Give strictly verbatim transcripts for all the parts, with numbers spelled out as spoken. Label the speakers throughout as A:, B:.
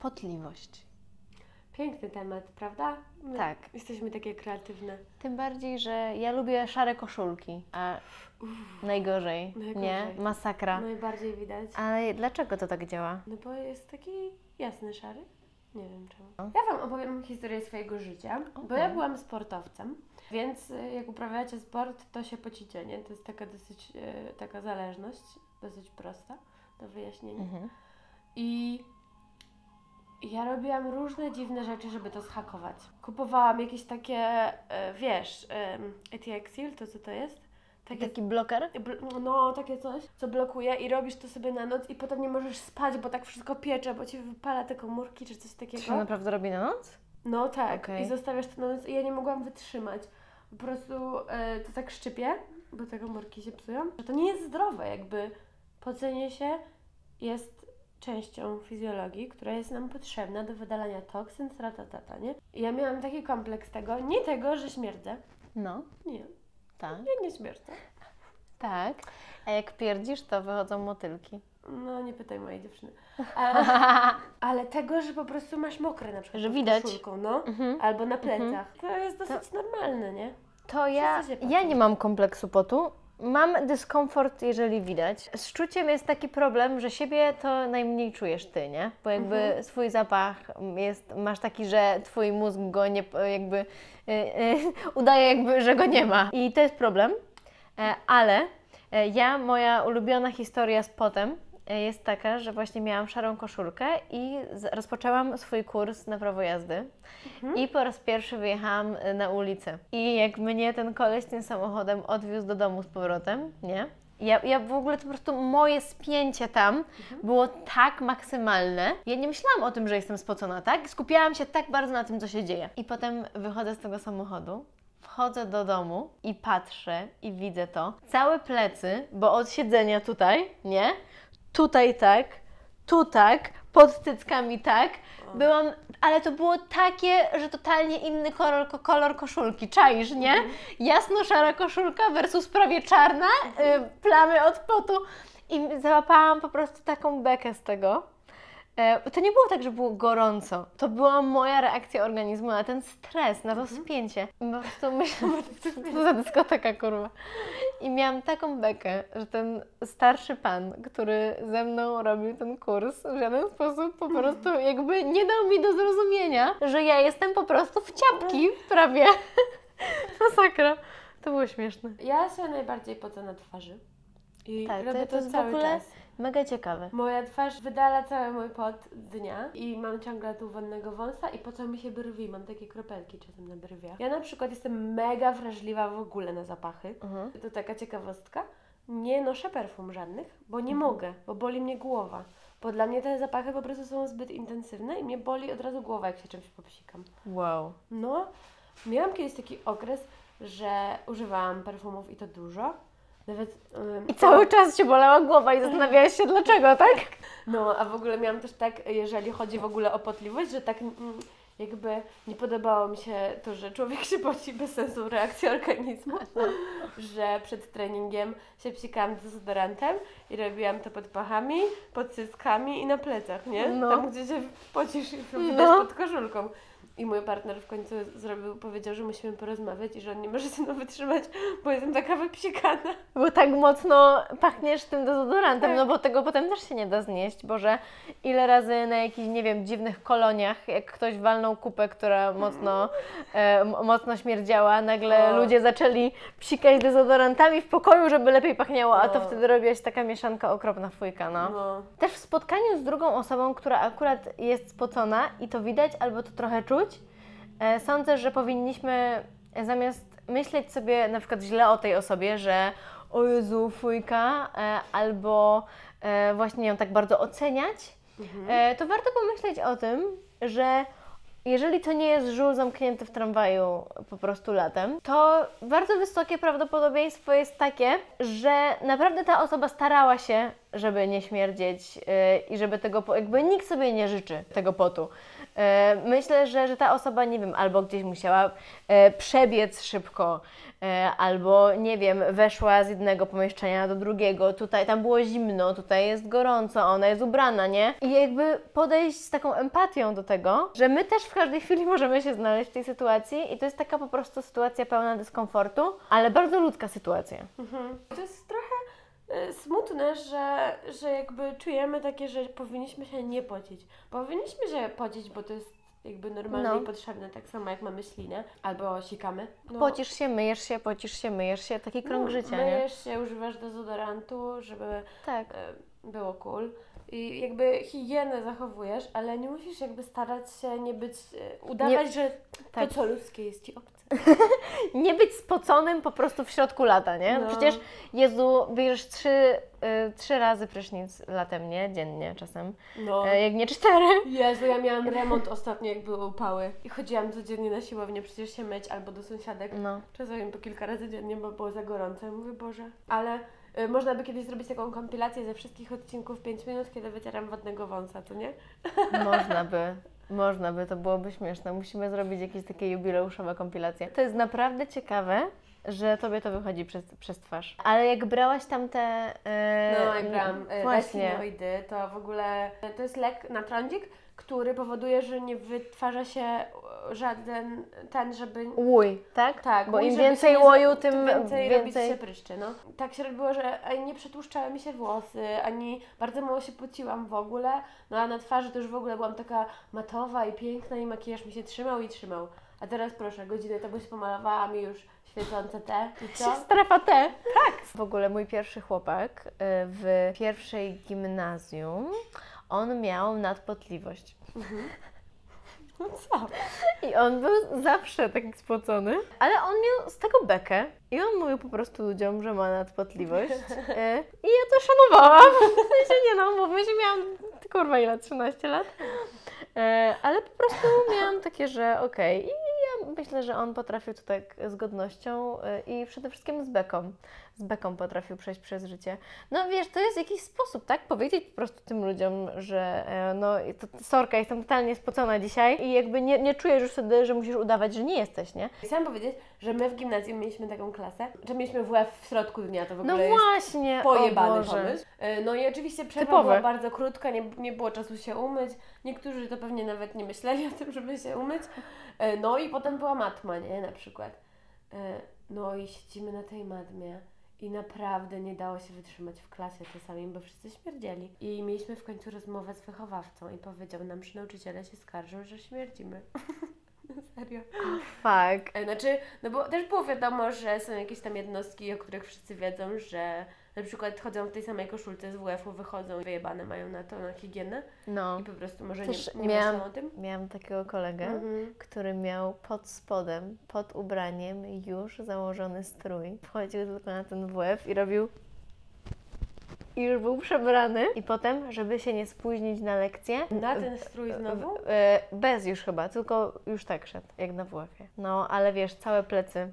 A: potliwość.
B: Piękny temat, prawda? My
A: Tak.
B: Jesteśmy takie kreatywne.
A: Tym bardziej, że ja lubię szare koszulki, a Uff, najgorzej,
B: najgorzej,
A: nie? Masakra.
B: Najbardziej widać.
A: Ale dlaczego to tak działa?
B: No bo jest taki jasny, szary. Nie wiem czemu. Ja Wam opowiem historię swojego życia, okay. bo ja byłam sportowcem, więc jak uprawiacie sport, to się pocicie, nie? To jest taka dosyć, e, taka zależność, dosyć prosta do wyjaśnienia. Mhm. I ja robiłam różne dziwne rzeczy, żeby to zhakować. Kupowałam jakieś takie, e, wiesz, e, Etiexil, to co to jest?
A: Takie, Taki bloker?
B: No, takie coś, co blokuje i robisz to sobie na noc i potem nie możesz spać, bo tak wszystko piecze, bo Ci wypala te komórki czy coś takiego.
A: To się naprawdę robi na noc?
B: No tak, okay. I zostawiasz to na noc i ja nie mogłam wytrzymać. Po prostu e, to tak szczypie, bo te komórki się psują. Że to nie jest zdrowe, jakby pocenie się jest częścią fizjologii, która jest nam potrzebna do wydalania toksyn, tratatata, nie? I ja miałam taki kompleks tego, nie tego, że śmierdzę.
A: No.
B: Nie.
A: Tak.
B: Ja nie śmierdzę.
A: Tak. A jak pierdzisz, to wychodzą motylki.
B: No, nie pytaj mojej dziewczyny. Ale, ale tego, że po prostu masz mokre na przykład
A: że widać.
B: Koszulką, no, mhm. albo na plecach. Mhm. To jest dosyć to, normalne, nie?
A: To ja, ja nie mam kompleksu potu. Mam dyskomfort, jeżeli widać. Z czuciem jest taki problem, że siebie to najmniej czujesz ty, nie? Bo jakby mhm. swój zapach jest, masz taki, że twój mózg go nie, jakby yy, yy, udaje jakby, że go nie ma. I to jest problem, e, ale e, ja, moja ulubiona historia z potem e, jest taka, że właśnie miałam szarą koszulkę i z, rozpoczęłam swój kurs na prawo jazdy. Mhm. I po raz pierwszy wyjechałam na ulicę. I jak mnie ten koleś tym samochodem odwiózł do domu z powrotem, nie? Ja, ja w ogóle to po prostu moje spięcie tam mhm. było tak maksymalne. Ja nie myślałam o tym, że jestem spocona, tak? Skupiałam się tak bardzo na tym, co się dzieje. I potem wychodzę z tego samochodu, wchodzę do domu i patrzę i widzę to. Całe plecy, bo od siedzenia tutaj, nie? Tutaj tak, tu tak, pod cyckami tak. Byłam, ale to było takie, że totalnie inny kolor, kolor koszulki, czaisz, nie? Mhm. Jasno-szara koszulka versus prawie czarna, mhm. y, plamy od potu i załapałam po prostu taką bekę z tego. E, to nie było tak, że było gorąco, to była moja reakcja organizmu na ten stres, na to mhm. spięcie. I po prostu myślałam, że to za dyskoteka, kurwa. I miałam taką bekę, że ten starszy pan, który ze mną robił ten kurs, w żaden sposób po prostu jakby nie dał mi do zrozumienia, że ja jestem po prostu w ciapki prawie. Masakra. To było śmieszne.
B: Ja się najbardziej pocę na twarzy. I
A: tak,
B: robię
A: to,
B: to,
A: to jest
B: cały
A: w ogóle
B: czas.
A: Mega ciekawe.
B: Moja twarz wydala cały mój pot dnia i mam ciągle tu wonnego wąsa i po co mi się brwi, mam takie kropelki czasem na brwiach. Ja na przykład jestem mega wrażliwa w ogóle na zapachy. Mhm. To taka ciekawostka. Nie noszę perfum żadnych, bo nie mhm. mogę, bo boli mnie głowa. Bo dla mnie te zapachy po prostu są zbyt intensywne i mnie boli od razu głowa, jak się czymś popsikam.
A: Wow.
B: No, miałam kiedyś taki okres, że używałam perfumów i to dużo. Nawet, um,
A: I cały o... czas Cię bolała głowa i zastanawiałaś się dlaczego, tak?
B: No, a w ogóle miałam też tak, jeżeli chodzi w ogóle o potliwość, że tak mm, jakby nie podobało mi się to, że człowiek się poci bez sensu, reakcji organizmu, że przed treningiem się psikałam dezodorantem i robiłam to pod pachami, pod cyckami i na plecach, nie? No. Tam, gdzie się pocisz i widać no. pod koszulką. I mój partner w końcu zrobił, powiedział, że musimy porozmawiać i że on nie może ze mną wytrzymać, bo jestem taka wypsikana.
A: Bo tak mocno pachniesz tym dezodorantem, tak. No bo tego potem też się nie da znieść. Boże, ile razy na jakichś, nie wiem, dziwnych koloniach, jak ktoś walnął kupę, która mocno, e, mocno śmierdziała, nagle o. ludzie zaczęli psikać dezodorantami w pokoju, żeby lepiej pachniało, a to wtedy robiłaś taka mieszanka okropna fujka, no. no. Też w spotkaniu z drugą osobą, która akurat jest spocona i to widać, albo to trochę czuć, sądzę, że powinniśmy zamiast myśleć sobie na przykład źle o tej osobie, że o Jezu, fujka, albo właśnie ją tak bardzo oceniać, mhm. to warto pomyśleć o tym, że jeżeli to nie jest żul zamknięty w tramwaju po prostu latem, to bardzo wysokie prawdopodobieństwo jest takie, że naprawdę ta osoba starała się, żeby nie śmierdzieć yy, i żeby tego, po- jakby nikt sobie nie życzy tego potu. Yy, myślę, że, że ta osoba, nie wiem, albo gdzieś musiała yy, przebiec szybko, yy, albo, nie wiem, weszła z jednego pomieszczenia do drugiego, tutaj, tam było zimno, tutaj jest gorąco, ona jest ubrana, nie? I jakby podejść z taką empatią do tego, że my też w każdej chwili możemy się znaleźć w tej sytuacji i to jest taka po prostu sytuacja pełna dyskomfortu, ale bardzo ludzka sytuacja.
B: Mhm. To jest trochę y, smutne, że, że jakby czujemy takie, że powinniśmy się nie pocić. Powinniśmy się pocić, bo to jest jakby normalne
A: No.
B: i potrzebne, tak samo jak mamy ślinę albo sikamy. No,
A: Pocisz się, myjesz się, pocisz się, myjesz się, taki krąg
B: no,
A: życia, nie?
B: myjesz się, używasz dezodorantu, żeby
A: Tak.
B: y, było cool. I jakby higienę zachowujesz, ale nie musisz jakby starać się nie być, y, udawać,
A: Nie-
B: że
A: tak.
B: to co ludzkie jest Ci obce.
A: Nie być spoconym po prostu w środku lata, nie?
B: No.
A: Przecież, Jezu, bierzesz trzy, y, trzy razy prysznic latem, nie? Dziennie czasem.
B: No.
A: E, jak nie cztery.
B: Jezu, ja miałam remont ostatnio, jak były upały. I chodziłam codziennie na siłownię przecież się myć albo do sąsiadek.
A: No.
B: Czasami po kilka razy dziennie, bo było za gorąco. Ja mówię, Boże. Ale y, można by kiedyś zrobić taką kompilację ze wszystkich odcinków pięć minut, kiedy wycieram wodnego wąsa, to nie?
A: Można by. Można by, to byłoby śmieszne. Musimy zrobić jakieś takie jubileuszowe kompilacje. To jest naprawdę ciekawe, że Tobie to wychodzi przez, przez twarz. Ale jak brałaś tam te... e,
B: No, jak brałam y,
A: Właśnie.
B: retinoidy, to w ogóle y, to jest lek na trądzik, który powoduje, że nie wytwarza się y, żaden ten, żeby...
A: Łój, tak?
B: Tak,
A: Bo
B: mój,
A: im
B: żeby
A: więcej
B: się nie
A: łoju,
B: za-
A: tym
B: więcej,
A: więcej...
B: robić się pryszczy, no. Tak się robiło, że ani nie przetłuszczały mi się włosy, ani bardzo mało się pociłam w ogóle, no a na twarzy to już w ogóle byłam taka matowa i piękna i makijaż mi się trzymał i trzymał. A teraz proszę, godzinę temu się pomalowałam i już świecące te i co?
A: Strefa T. Tak. W ogóle mój pierwszy chłopak y, w pierwszej gimnazjum, on miał nadpotliwość.
B: No co?
A: I on był zawsze taki spocony, ale on miał z tego bekę i on mówił po prostu ludziom, że ma nadpotliwość. Y, I ja to szanowałam. W sensie nie no, mówmy się, miałam kurwa ile, trzynaście lat. Y, ale po prostu miałam takie, że okej. I ja myślę, że on potrafił to tak z godnością y, i przede wszystkim z beką. Z beką potrafił przejść przez życie. No wiesz, to jest jakiś sposób, tak? Powiedzieć po prostu tym ludziom, że e, no to, sorka, jestem totalnie spocona dzisiaj i jakby nie, nie czujesz już wtedy, że musisz udawać, że nie jesteś, nie?
B: Chciałam powiedzieć, że my w gimnazjum mieliśmy taką klasę, że mieliśmy W F w środku dnia, to w ogóle
A: No
B: jest
A: właśnie,
B: pojebany
A: o Boże.
B: pomysł. Y, No i oczywiście przerwa
A: Typowe.
B: była bardzo krótka, nie, nie było czasu się umyć. Niektórzy to pewnie nawet nie myśleli o tym, żeby się umyć. Y, No i potem była matma, nie? Na przykład. Y, No i siedzimy na tej matmie i naprawdę nie dało się wytrzymać w klasie czasami, bo wszyscy śmierdzieli. I mieliśmy w końcu rozmowę z wychowawcą i powiedział nam, że nauczyciele się skarżą, że śmierdzimy. Serio.
A: Fuck.
B: E, Znaczy, no bo też było wiadomo, że są jakieś tam jednostki, o których wszyscy wiedzą, że na przykład chodzą w tej samej koszulce z W F-u, wychodzą i wyjebane mają na to, na higienę
A: No.
B: i po prostu może
A: Też
B: nie, nie
A: miałam-
B: myślą o tym.
A: Miałam takiego kolegę,
B: Mhm.
A: który miał pod spodem, pod ubraniem już założony strój. Wchodził tylko na ten W F i robił... I już był przebrany. I potem, żeby się nie spóźnić na lekcję...
B: Na ten strój znowu?
A: w- e, Bez już chyba, tylko już tak szedł, jak na W F-ie. No, ale wiesz, całe plecy.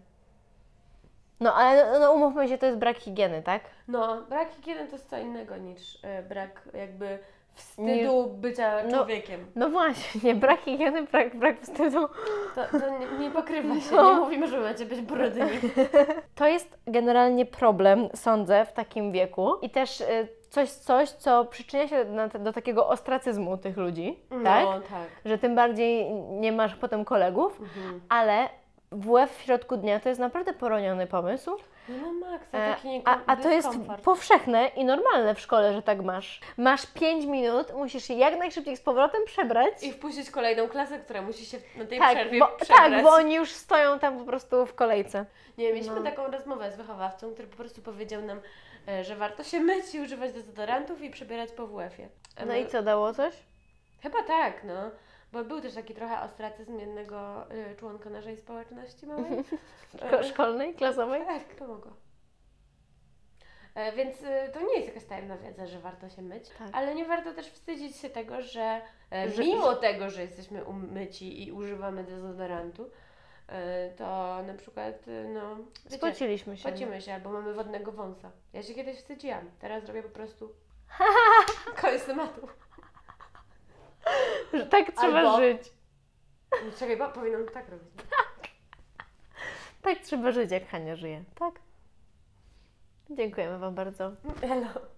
A: No, ale no, umówmy się, to jest brak higieny, tak?
B: No, brak higieny to jest co innego niż e, brak jakby wstydu bycia
A: No.
B: człowiekiem.
A: No właśnie, brak higieny, brak, brak wstydu.
B: To, to nie, nie pokrywa się,
A: No.
B: nie mówimy, że macie być brudni.
A: To jest generalnie problem, sądzę, w takim wieku i też y, coś, coś, co przyczynia się na te, do takiego ostracyzmu tych ludzi, tak?
B: No, tak.
A: Że tym bardziej nie masz potem kolegów,
B: Mhm.
A: ale W F w środku dnia to jest naprawdę poroniony pomysł,
B: No na maksa,
A: e,
B: taki
A: a, a to jest
B: dyskomfort.
A: powszechne i normalne w szkole, że tak masz. Masz pięć minut, musisz się jak najszybciej z powrotem przebrać.
B: I wpuścić kolejną klasę, która musi się na tej
A: tak,
B: przerwie
A: bo,
B: przebrać.
A: tak, bo oni już stoją tam po prostu w kolejce.
B: Nie, mieliśmy
A: No.
B: taką rozmowę z wychowawcą, który po prostu powiedział nam, e, że warto się myć i używać dezodorantów i przebierać po W F-ie. E,
A: No i co, dało coś?
B: Chyba tak, no. Bo był też taki trochę ostracyzm jednego y, członka naszej społeczności małej.
A: Szko- szkolnej, klasowej?
B: Tak, pomogło. E, więc y, to nie jest jakaś tajemna wiedza, że warto się myć,
A: Tak.
B: ale nie warto też wstydzić się tego, że, e,
A: Że-
B: mimo tego, że jesteśmy umyci i używamy dezodorantu, e, to na przykład, y, no, wiecie,
A: Spociliśmy się.
B: pocimy się albo mamy wodnego wąsa. Ja się kiedyś wstydziłam, teraz robię po prostu Koniec tematu.
A: Że tak trzeba
B: Albo-
A: żyć.
B: Czekaj, bo powinnam tak robić.
A: Tak trzeba żyć, jak Hania żyje. Tak. Dziękujemy Wam bardzo.
B: Hello.